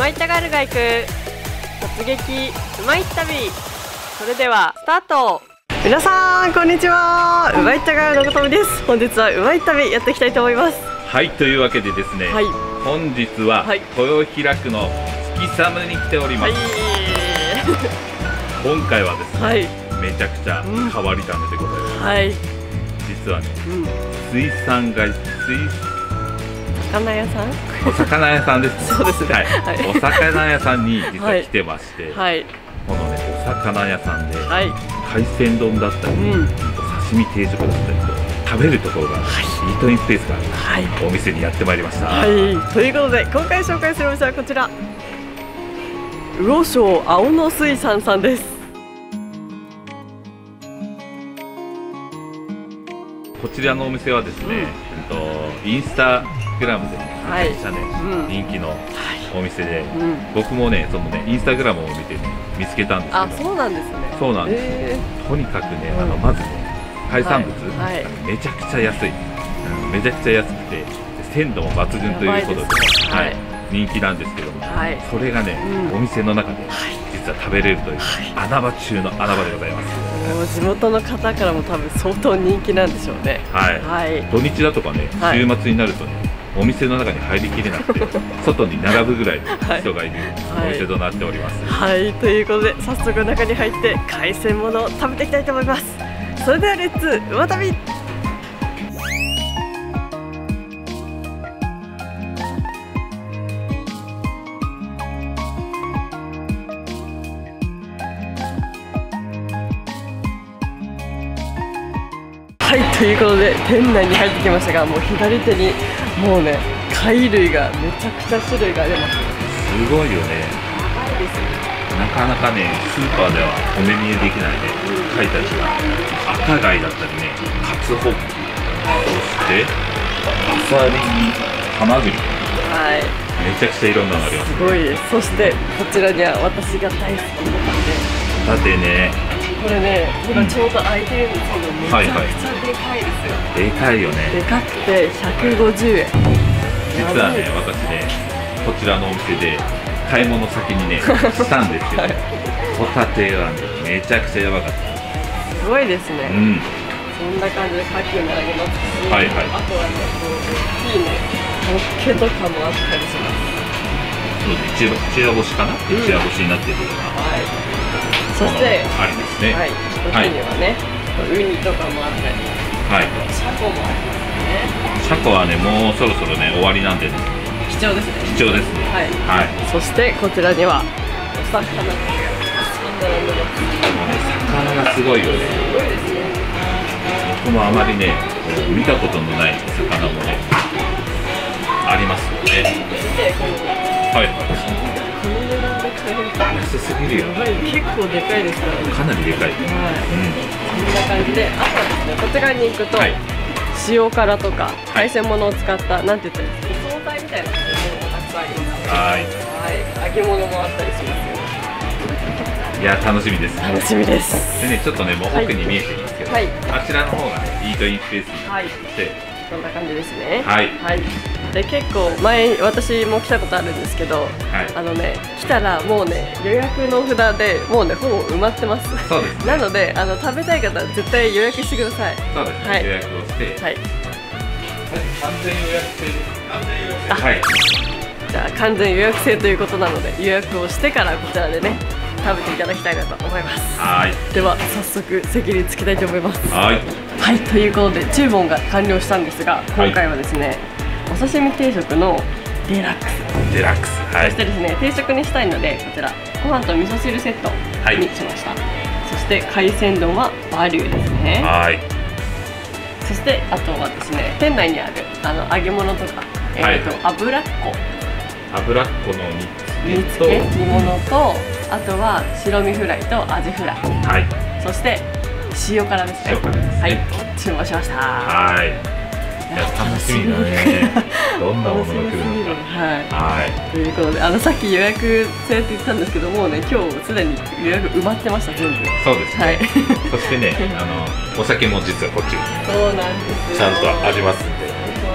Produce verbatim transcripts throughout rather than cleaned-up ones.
まいったガールが行く突撃うまい旅。それではスタート。皆さんこんにちは、うまいったガールのことみです。本日はうまい旅やっていきたいと思います。 はい、というわけでですね、はい、本日は豊平区の月寒に来ております。はい、今回はですね、はい、めちゃくちゃ変わり種でございます。はい、実はね、うん、水産街水魚屋さんお魚屋さんです、ね、 そうですね、はいはい、 お魚屋さんに実は来てまして、 はい、 このねお魚屋さんで、はい、海鮮丼だったり、うん、お刺身定食だったりと食べるところが、はい、イートインスペースがある、はい、お店にやってまいりました。 はい、ということで今回紹介するお店はこちら、魚庄青野水産さんです。 こちらのお店はですね、うん、えっとインスタグラムでめちゃくちゃね、はい、人気のお店で、うん、僕もねそのねインスタグラムを見てね見つけたんですけど、 あ、そうなんですね。 そうなんです、えー、とにかくね、あのまずね海産物、はいはい、めちゃくちゃ安い、うん、めちゃくちゃ安くて鮮度も抜群ということで、はい、人気なんですけども、はい、それがね、うん、お店の中で実は食べれるという、はい、穴場中の穴場でございます。 もう地元の方からも多分相当人気なんでしょうね。 はい、はい、土日だとかね、はい、週末になるとねお店の中に入りきれなくて外に並ぶぐらいの人がいるお店となっております。 はい、はい、ということで早速中に入って海鮮物を食べていきたいと思います。それではレッツうま旅。はい、ということで店内に入ってきましたが、もう左手にもうね貝類がめちゃくちゃ種類があります。 すごいよね。 高いですね。 なかなかねスーパーではお目見えできないね、うん、貝たちが赤貝だったりね、カツホッキ、そしてアサリにハマグリ、はい、めちゃくちゃいろんなのあります、ね、 すごいです。そしてこちらには私が大好きなホタテね、 これね今ちょうど開いてるんですけど、めちゃくちゃでかいですよ。 でかいよね。 でかくてひゃくごじゅうえん。 実はね私ねこちらのお店で買い物先にねしたんですけど、はい、ホタテがねめちゃくちゃやばかった。 すごいですね。うん、そんな感じで牡蠣もありますし、はいはい、あとはねこう大きいねホッケとかもあったりします。 そうですね、一夜干しかな、うん、一夜干しになってるような、はい、 そしてありですね。 はい、こっちにはね、はい、ウニとかもあったり、はい、シャコもありますね。 シャコはねもうそろそろね終わりなんで、ね、 貴重ですね。 貴重ですね。はい、はい、 そしてこちらにはお魚が並んでます。 もうね魚がすごいよね。 すごいですね。 僕もあまりね見たことのない魚もねありますよね。はいはい。安すぎるよ。 結構でかいですからね。 かなりでかい。はい。 うん。こんな感じで、あとはですね、こちらに行くと、はい、塩辛とか海鮮物を使った、はい、なんて言ったらいいですか、総菜みたいなものがたくさんあります。はい。はい。揚げ物もあったりしますよ。 いや楽しみです。 楽しみです。 でねちょっとねもう奥に見えてるんですけど、はい、あちらの方がねイートインスペースになって、はい、 こんな感じですね。 はい。 はい。で結構前私も来たことあるんですけど、はい、あのね来たらもうね予約の札でもうねほぼ埋まってます。 そうです、ね。 なのであの食べたい方は絶対予約してください。 そうですね。はい、予約をして。はい。完全予約制です。完全予約制。はい。 じゃあ完全予約制ということなので予約をしてからこちらでね食べていただきたいなと思います。はい。では早速席に着きたいと思います。はい。はい、ということで注文が完了したんですが、今回はですね、はい、お刺身定食のデラックス。 デラックス。はい。 そしてですね定食にしたいのでこちらご飯と味噌汁セットにしました。はい、そして海鮮丼はバリューですね。はい。そしてあとはですね店内にあるあの揚げ物とか、えーと、はい、油っこ。 油っこの煮つけ煮物と、あとは白身フライとアジフライ、はい、そして塩辛ですね。塩辛ですね。はい、注文しました。はい。 いや楽しみだね。どんなものが来るのか。 はい。はい。ということで、あのさっき予約制って言ったんですけどもね、今日すでに予約埋まってました全部。 そうですね。はい。そしてね、あのお酒も実はこっちに。 そうなんですよ。 ちゃんとありますんで。 そうです。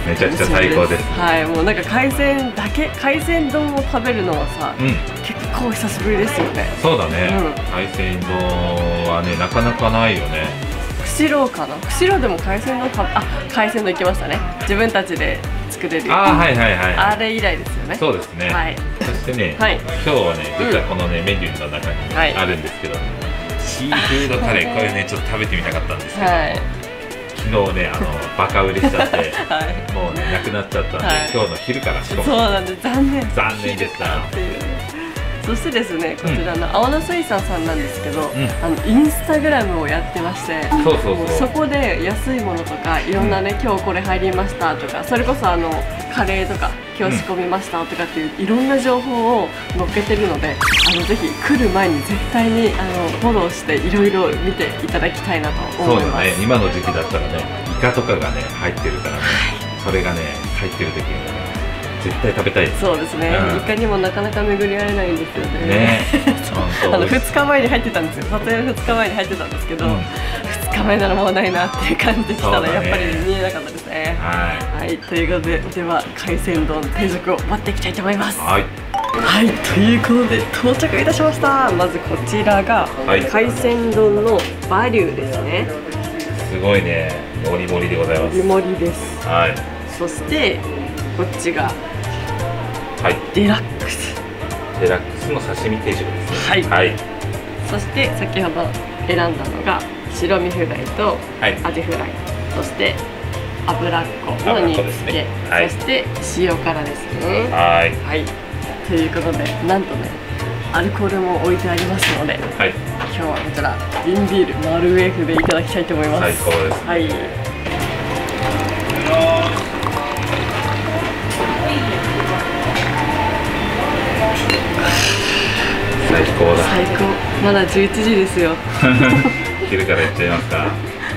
めちゃくちゃ最高です。 はい、もうなんか海鮮だけ、海鮮丼を食べるのはさ、うん、結構久しぶりですよね。 そうだね、うん、海鮮丼はねなかなかないよね。 釧路かな、釧路でも海鮮丼か、あ、海鮮丼行きましたね。自分たちで作れる。 あ、はいはいはい、 あれ以来ですよね。 そうですね。はい。そしてね、はい、今日はね実はこのね、うん、メニューの中に、ね、あるんですけど、シーフードカレー、これねちょっと食べてみたかったんですけど、はい、昨日ねあのバカ売れしちゃって、はい、もうねなくなっちゃったんで、はい、今日の昼から仕込む。 そうなんで残念。 残念でした。 そしてですね、こちらの青菜水産さんなんですけど、うん、あのインスタグラムをやってまして、そうそうそう、そこで安いものとかいろんなね、うん、今日これ入りましたとか、それこそあのカレーとか今日仕込みましたとかっていういろんな情報を載っけてるので、あのぜひ来る前に絶対にあのフォローしていろいろ見ていただきたいなと思います。そうだね、 今の時期だったらねイカとかがね入ってるからね、はい、それがね入ってる時にね絶対食べたい。 そうですね、うん、イカにもなかなか巡り合えないんですよね。ねあのふつかまえに入ってたんですよ。撮影のふつかまえに入ってたんですけど、うん、ふつかまえならもうないなっていう感じでしたら、やっぱり見えなかったですね。はい、はい、ということで、では海鮮丼定食を待っていきたいと思います。はい、はい、ということで到着いたしました。まずこちらが、はい、海鮮丼のバリューですね。 すごいね、もりもりでございます。 もりもりです。はい。そしてこっちがはい、デラックスデラックスの刺身定食ですね。 はい、はい、そして先ほど選んだのが白身フライとアジフライ、はい、そして脂っこの煮付け、ね、はい、そして塩辛ですね。はい、はい、ということでなんとねアルコールも置いてありますので、はい、今日はこちら瓶ビールマルエフでいただきたいと思います。 最高です、ね。はい、最高だ。 最高。まだじゅういちじですよ。 昼からやっちゃいますか。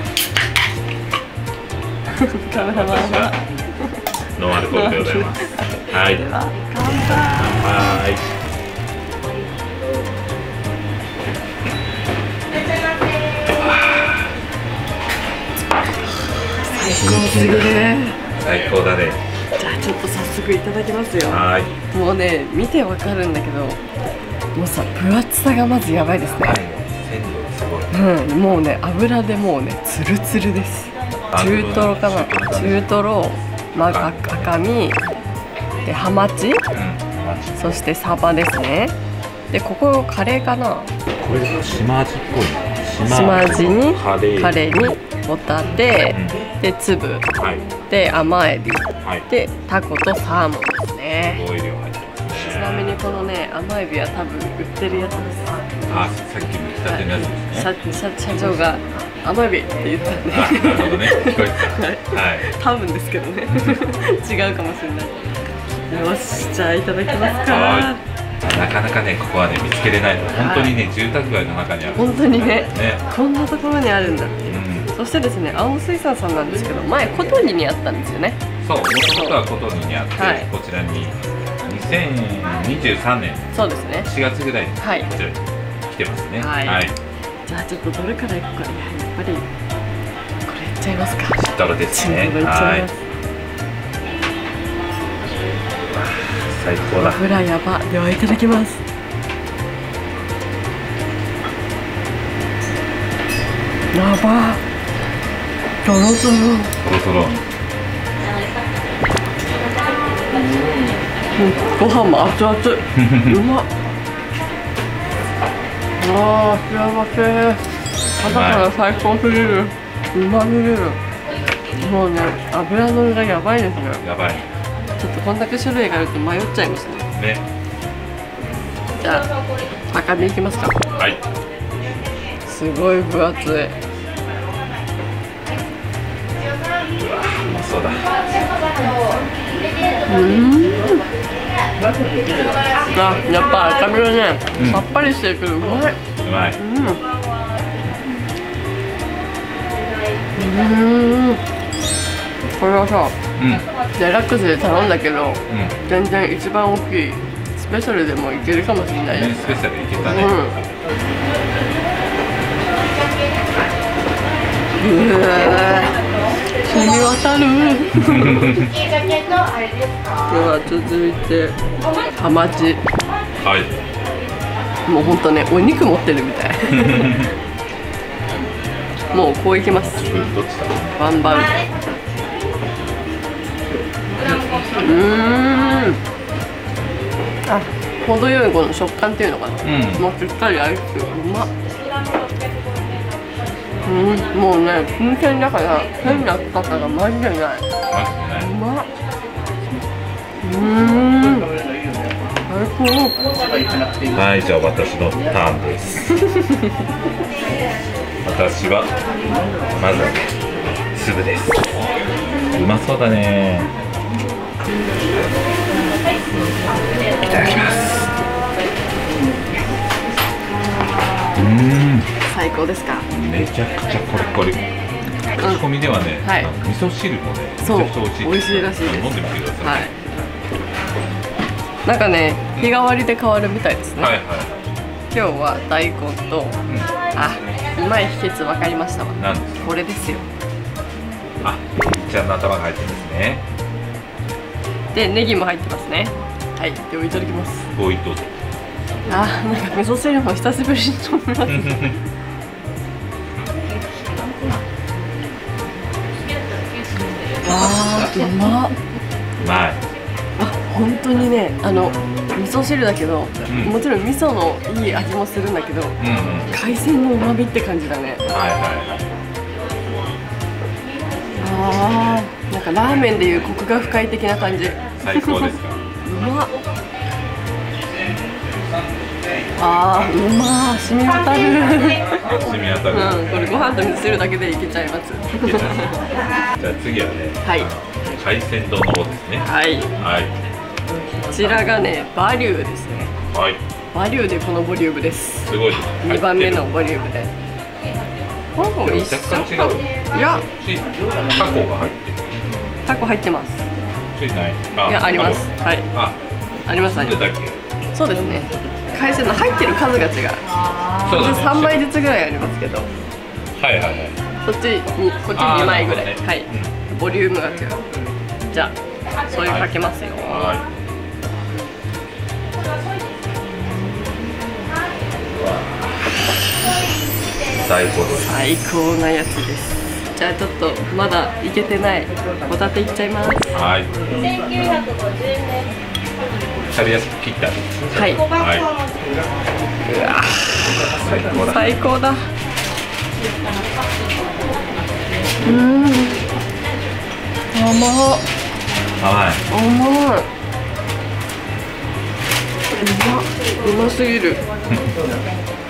カメラマンはノンアルコールでございます。はい。では乾杯。 最高すぎる。 最高だね。 じゃあちょっと早速いただきますよ。はい。もうね見てわかるんだけど、もうさ分厚さがまずやばいですね。 鮮度がすごい。 うん、もうね油でもうねツルツルです。中トロかな。中トロ、まあ赤身でハマチ、うん、そしてサバですね。でここカレーかな。 これ島味っぽいな。 島味にカレーにホタテ、うん、で粒、はい、で甘エビ、はい、でタコとサーモンですね。 すごい量入ってますね。 ちなみにこのね甘エビは多分売ってるやつです。 あ、さっきの来たてのやつですね。社長が甘エビって言ったんで。 なるほどね。聞こえてた。はい。 多分ですけどね。違うかもしれない。よし、じゃあいただきますか。 なかなかねここはね見つけれないの。本当にね住宅街の中にある。 本当にね。こんなところにあるんだっていう。そしてですね、青野水産さんなんですけど、前コトニにあったんですよね。 そう、もともとはコトニにあって、はい、こちらににせんにじゅうさんねんそうですねしがつぐらいにこちらに来てますね。はい。はい、じゃあちょっとどれからいくか、やっぱりこれいっちゃいますか。 シトロですね。 はい。 最高だ。 油やば。ではいただきます。やば。トロトロ。トロトロ。ご飯も熱々。うまっ。ああ、幸せ。朝から最高すぎる。うますぎる。もうね、油のりがやばいですね。 やばい。 ちょっとこんだけ種類があると迷っちゃいますね。ね。じゃあ、赤身いきますか。はい。すごい分厚い。 うまそうだ。 うん。あ、やっぱ赤身はね、うん、さっぱりしてるけどうまい。うまい。うん。 うん。これはさ、うん、デラックスで頼んだけど、うん、全然一番大きいスペシャルでもいけるかもしれないです。 スペシャルいけたね。うん。うわ、 染み渡る。では続いてハマチ。 はい。 もう本当ね、お肉持ってるみたい。もうこういきます。 どっちだ。 バンバン。うーん。あ、程よいこの食感っていうのかな。うん、もうしっかりあるし、うまっ。うん、もうね、新鮮だから変な深さがマジでない。うまっ。うーん。最高。 はい、じゃあ私のターンです。私はまず粒です。うまそうだね。いただきます。うーん、 最高ですか。 めちゃくちゃコリコリ。口コミではね、はい、味噌汁もね、めちゃくちゃ美味しい。 美味しいらしいです。 飲んでみてください。はい。 なんかね、日替わりで変わるみたいですね。 はいはい。 今日は大根と、うん、あ、うまい秘訣分かりましたわ。 何ですか。 これですよ。 あ、みっちゃんの頭が入ってるんですね。 で、ネギも入ってますね。はい、ではいただきます。 おい、どうぞ。 あ、なんか味噌汁も久しぶりに飲みます。あー、うまっ。 うまい。 あ、本当にね、あの味噌汁だけど、うん、もちろん味噌のいい味もするんだけど、うんうん、海鮮の旨味って感じだね。はいはいはい。ああ、なんかラーメンでいうコクが深い的な感じ。 最高ですか。 うまっ。ああ、うまー、染み渡る。 染み渡る。 うん、これご飯と味噌汁だけでいけちゃいます。 じゃあ次はね、はい、海鮮丼の方ですね。 はい。はい。こちらがね、バリューですね。はい。バリューでこのボリュームです。 すごい。 にばんめのボリュームで。ここ一緒か。いや、 タコが入ってる。 タコ入ってます。 ついない。 いや、あります。はい。あ、あります。あります。そうですね。海鮮の入ってる数が違う。そうですね。さんばいずつぐらいありますけど。はいはいはい。こっちに、こっちにまいぐらい。はい。ボリュームが違う。じゃあ、醤油かけますよ。はい。 最高です。 最高なやつです。じゃあちょっとまだいけてないホタテいっちゃいます。はい。せんきゅうひゃくごじゅうえん。 食べやすく切ったんです。 はい。はい。うわ、最高だ。最高だ。うん。甘っ。 甘い。 甘い。うまっ。うますぎる。うん。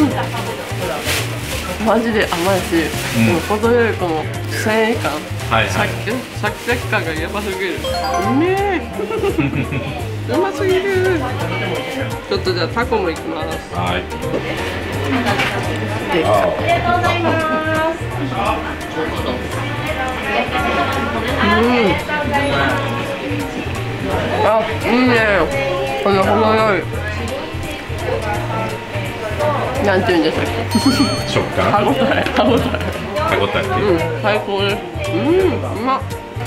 マジで甘いし、うん、程よいこの繊維感、はいはい、シャキシャキシャキ感がやばすぎる。うめえ。うますぎる。ちょっとじゃあタコもいきます。はい。できた。ありがとうございます。うん。あ、いいね。この程よい。なんて言うんでしたっけ。 食感。 歯ごたえ。歯ごたえ。 歯ごたえ。 うん、最高です。うん、うまっ。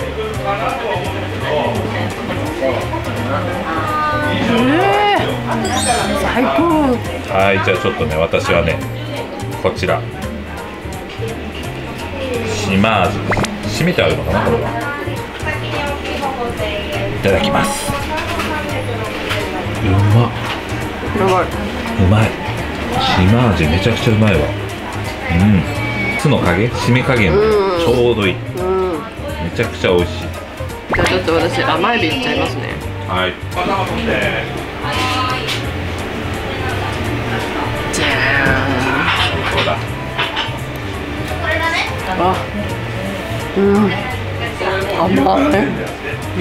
ええー、最高。 はい、じゃあちょっとね、私はね、こちら。島味。締めてあるのかな、これは。いただきます。うまっ。 やばい。 うまい。島味めちゃくちゃうまいわ。うん。酢の加減、締め加減もちょうどいい。うん。めちゃくちゃ美味しい。 じゃあちょっと私甘エビいっちゃいますね。はい。じゃーん。最高だ。あ、うん。甘い。うん、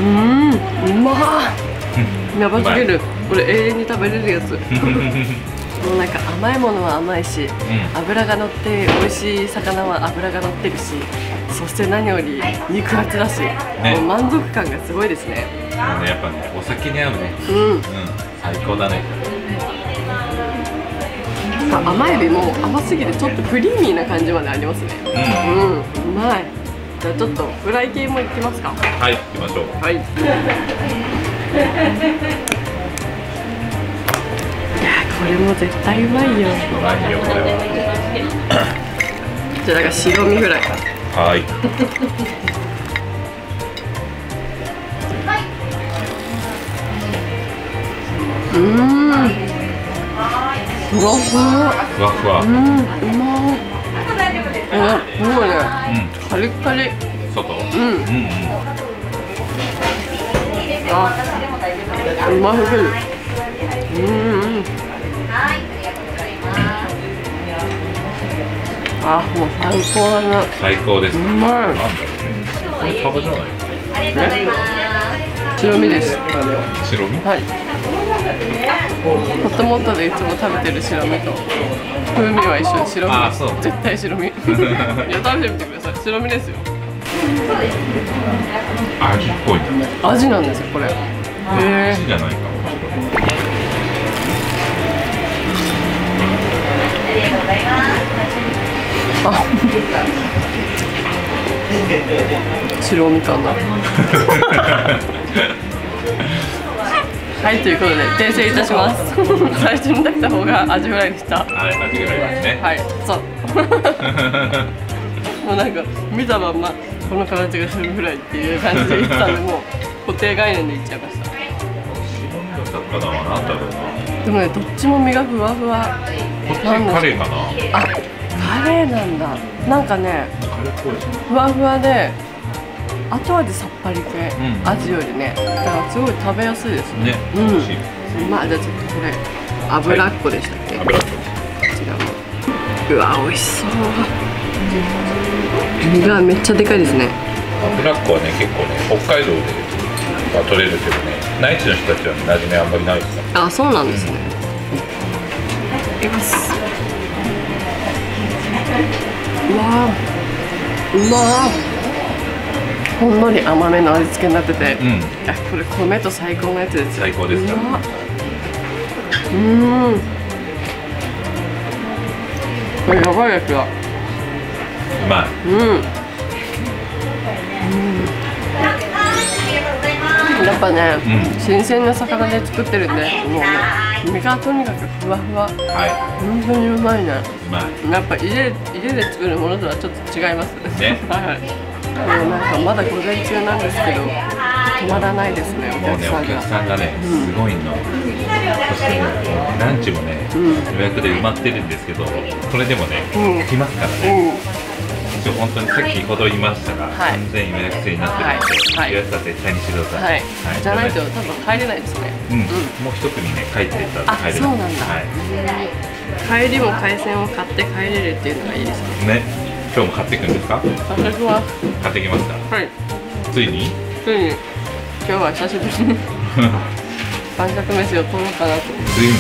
うまー。やばすぎる。これ永遠に食べれるやつ。もうなんか甘いものは甘いし、うん、脂が乗って美味しい魚は脂が乗ってるし、そして何より肉厚だし、ね、もう満足感がすごいですね。 もうね、やっぱね、お酒に合うね。うん、うん、最高だね。 甘エビも甘すぎてちょっとクリーミーな感じまでありますね。うん、うん、うまい。 じゃあちょっとフライ系もいきますか。 はい、行きましょう。 はい。いやこれも絶対うまいよ。 うまいよこれは。 じゃあなんか白身フライ。 はい。 うーん。ふわふわ。 ふわふわ。 うん、うまい。え、すごいね。うん。カリカリ。 外。うん。うんうん。 あ、うますぎる。うん。あ、もう最高だな。 最高です。うまい。なんだろうね。これじゃない。 え？白身です。 白身？ はい。もともとでいつも食べてる白身と風味は一緒。白身。あ、そう。絶対白身。いや食べてみてください。白身ですよ。 味っぽい。 味なんですよこれ。へえ。 味じゃないかも。 あ、白身かな。はい、ということで訂正いたします。最初に出した方がアジフライでした。 はい、アジフライですね。 はい、そう。もうなんか見たまんまこの形が白身フライっていう感じで言ってたんで、もう固定概念で言っちゃいました。 白身の魚は何だろうな。 でもね、どっちも身がふわふわ。 こっちカレーかな。 あ、カレーなんだ。なんかね、ふわふわで後味さっぱり系、うん、味よりね、だからすごい食べやすいですね。ね、うん。まあじゃあちょっとこれ油っこでしたっけ？はい、油っこ。こちらも。うわ、美味しそう。身がめっちゃでかいですね。 油っこはね、結構ね、北海道では取れるけどね、内地の人たちは馴染みあんまりないですから。あ、そうなんですね。いきます。うわー、うまー。ほんのり甘めの味付けになってて、うん、これ米と最高のやつですよ。 最高ですか。 うん。これやばいやつだ。 うまい。うん。うん、 やっぱね、うん、新鮮な魚で作ってるんで、もうね、身がとにかくふわふわ。はい。本当にうまいね。 うまい。 やっぱ家家で作るものとはちょっと違いますね。はい。もうなんかまだ午前中なんですけど止まらないですね。 もうね、お客さんがね、すごいの。そしてランチもね、予約で埋まってるんですけど、それでもね、来ますからね。一応本当にさっきほど言いましたが、完全予約制になってるので、予約は絶対にしてください。 じゃないと多分帰れないですね。 うん、もう一組ね、帰っていったら帰れる。 そうなんだ。帰りも海鮮を買って帰れるっていうのがいいですね。 ね。今日も買っていくんですか？買ってきます。 買ってきますか？ はい。 ついに？ ついに。今日は久しぶりに晩酌飯を取ろうかなと。 ついに。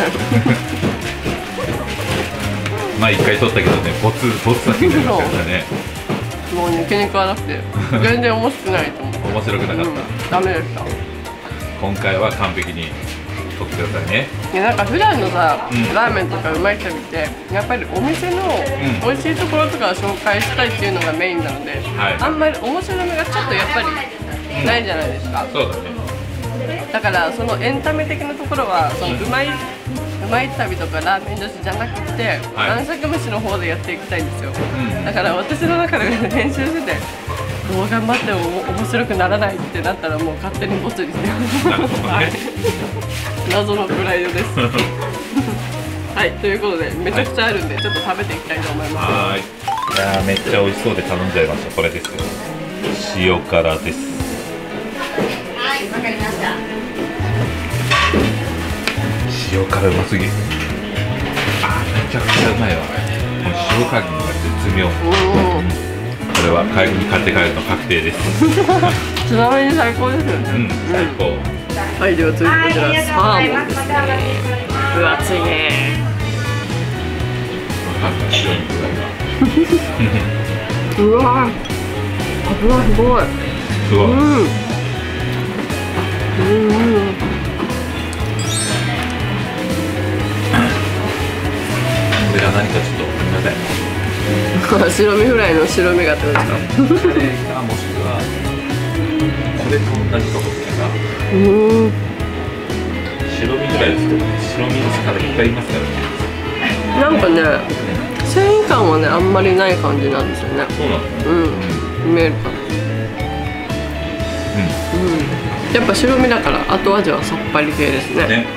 まあ一回取ったけどね、ボツボツだけになりましたね。 もうね、気に食わなくて全然面白くないと思う。 面白くなかった。うん、 ダメでした。 今回は完璧に取ってくださいね。 いや、なんか普段のさ、うん、ラーメンとかうまい人見て、やっぱりお店の美味しいところとかを紹介したいっていうのがメインなので、はい、あんまり面白みがちょっとやっぱりないじゃないですか。 うん、そうだね。 だからそのエンタメ的なところはそのうまい、うまい旅とかラーメン女子じゃなくて、はい、晩酌飯の方でやっていきたいんですよ。うん、だから私の中で練習してて、どう頑張っても面白くならないってなったらもう勝手にボツですよ。はい、謎のプライドです。はい、ということでめちゃくちゃあるんで、はい、ちょっと食べていきたいと思います。 はい。いやー、めっちゃ美味しそうで頼んじゃいました。これですよ。塩辛です。はい、わかりました。塩辛うますぎる。あー、めちゃくちゃうまいわ。この塩加減が絶妙。これは帰りに買って帰るの確定です。 ちなみに最高ですよね。 うん、最高。 はい、では続いてこちらサーモンですね。分厚いね。うわ、脂すごい。 すごい。うん。うん。これが何かちょっとごめんなさい。 白身フライの白身がってことですか？ カレーかもしくはこれと同じところが。うん。白身フライですけど、白身の魚いっぱいいますからね。 なんかね、繊維感はねあんまりない感じなんですよね。 そうなんですね。 うん。見えるかな。うん。うん。やっぱ白身だから後味はさっぱり系ですね。ね。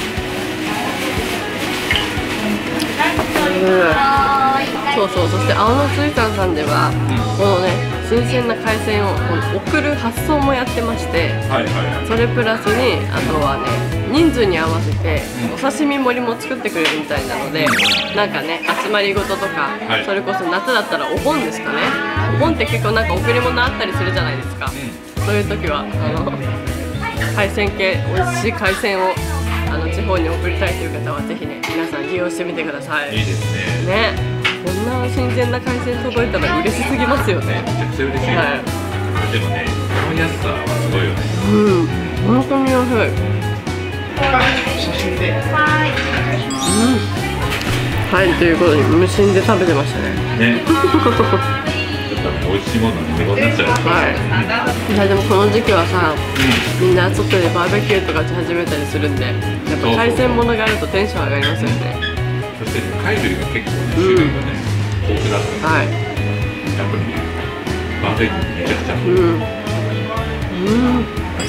そうそう、そして青の水産さんでは、うん、このね新鮮な海鮮を送る発送もやってまして、はいはい、それプラスにあとはね人数に合わせてお刺身盛りも作ってくれるみたいなので、うん、なんかね集まりごととか、はい、それこそ夏だったらお盆ですかね、お盆って結構なんか贈り物あったりするじゃないですか、うん、そういう時はあの海鮮系美味しい海鮮をあの地方に送りたいという方はぜひね皆さん利用してみてください。 いいですね。 ね、こんな新鮮な海鮮届いたら嬉しすぎますよね。 めちゃくちゃ嬉しい。はい、でもね、この安さはすごいよね。 うん、本当に安い。写真で。はい。うん。はい、ということで無心で食べてましたね。ね。 美味しいものに手ごになっちゃう。 はい。いやでもこの時期はさ、うん、みんな外でバーベキューとかし始めたりするんで、やっぱ海鮮物があるとテンション上がりますよね。 そして貝類が結構ね種類がね豊富だったので、はい、やっぱりバーベキューめちゃくちゃ。うん。うん。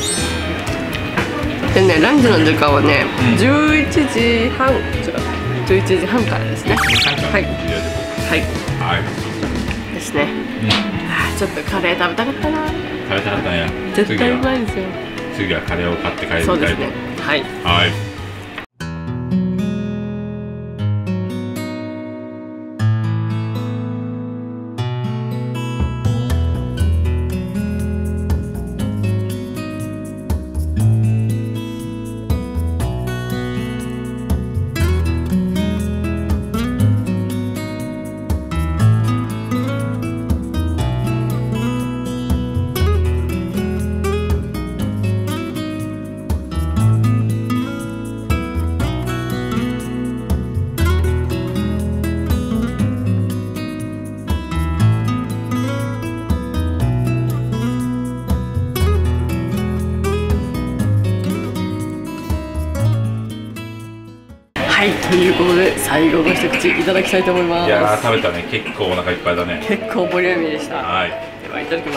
でね、ランチの時間はね、うん、じゅういちじはん、じゅういちじはんからですね。はい。はい。はい。ですね。うん、あ、ちょっとカレー食べたかったな。 食べたかったね。 絶対うまいんですよ。 次はカレーを買って帰りたいと。 そうですね。はい。 はい。 はい、ということで最後の一口いただきたいと思います。 いやー食べたね、結構お腹いっぱいだね。 結構ボリューミーでした。 はい、 ではいただきます。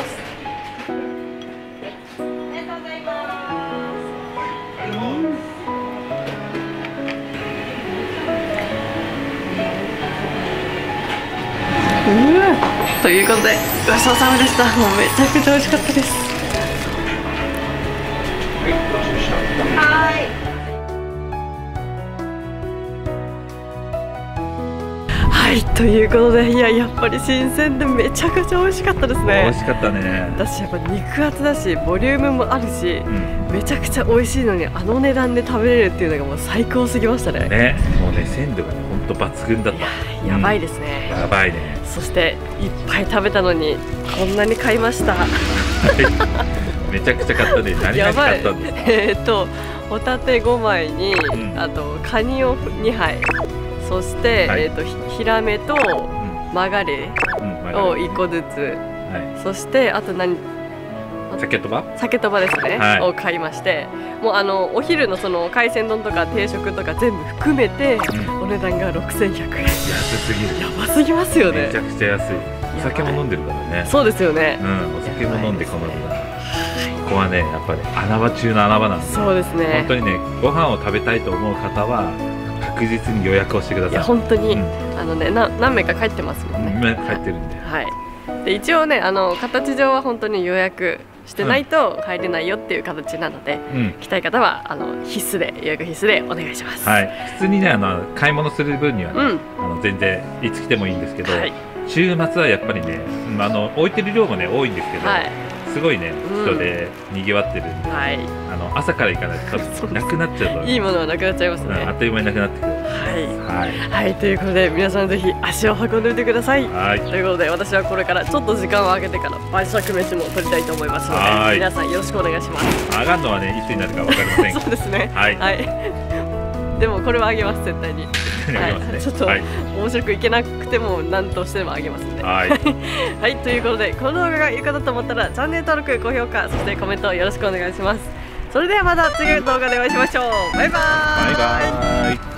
うん、ということでごちそうさまでした。もうめちゃくちゃ美味しかったです。はい。はい、ということで、いややっぱり新鮮でめちゃくちゃ美味しかったですね。 美味しかったね。 私やっぱ肉厚だしボリュームもあるし、うん、めちゃくちゃ美味しいのにあの値段で食べれるっていうのがもう最高すぎましたね。 ね、もうね鮮度がね本当抜群だった。 いや、やばいですね、 うん、やばいね。 そしていっぱい食べたのにこんなに買いました。 めちゃくちゃ買ったね。何が買ったんですか？ えー、っとホタテごまいに、うん、あとカニをにはいそして、はい、えー、とヒラメとマガレをいっこずつ、はい、そしてあと何鮭とば鮭とばですね、はい、を買いまして、もうあのお昼のその海鮮丼とか定食とか全部含めて、うん、お値段がろくせんひゃくえん。安すぎる。 やばすぎますよね。 めちゃくちゃ安い。お酒も飲んでるからね。 そうですよね。 うん、お酒も飲んでこの値段。ここはねやっぱり穴場中の穴場なんで。 そうですね。 本当にねご飯を食べたいと思う方は確実に予約をしてください。いや本当に、うん、あのねな何名か帰ってますもんね。 帰ってるんで。 はい。で一応ねあの形上は本当に予約してないと入れないよっていう形なので、うん、来たい方はあの必須で予約必須でお願いします。 はい。普通にねあの買い物する分にはね、うん、あの全然いつ来てもいいんですけど、はい、週末はやっぱりねあの置いてる量もね多いんですけど。はい、すごいね人で賑わってるんで、うん、はい、あの朝から行かないと多分なくなっちゃうといいものはなくなっちゃいますね、 うん、あっという間になくなってくる。はい、 はい、はい、ということで皆さんぜひ足を運んでみてください。はい、ということで私はこれからちょっと時間を空けてから晩酌飯も取りたいと思いますので、皆さんよろしくお願いします。 上がるのはねいつになるか分かりません。 そうですね。はい、はい、でもこれはあげます絶対に。 確かにあげますね。 ちょっと面白くいけなくても何としてもあげますんで。 はい、 はい、ということでこの動画がいいかだと思ったらチャンネル登録、高評価、そしてコメントよろしくお願いします。それではまた次の動画でお会いしましょう。バイバーイ。 バイバーイ。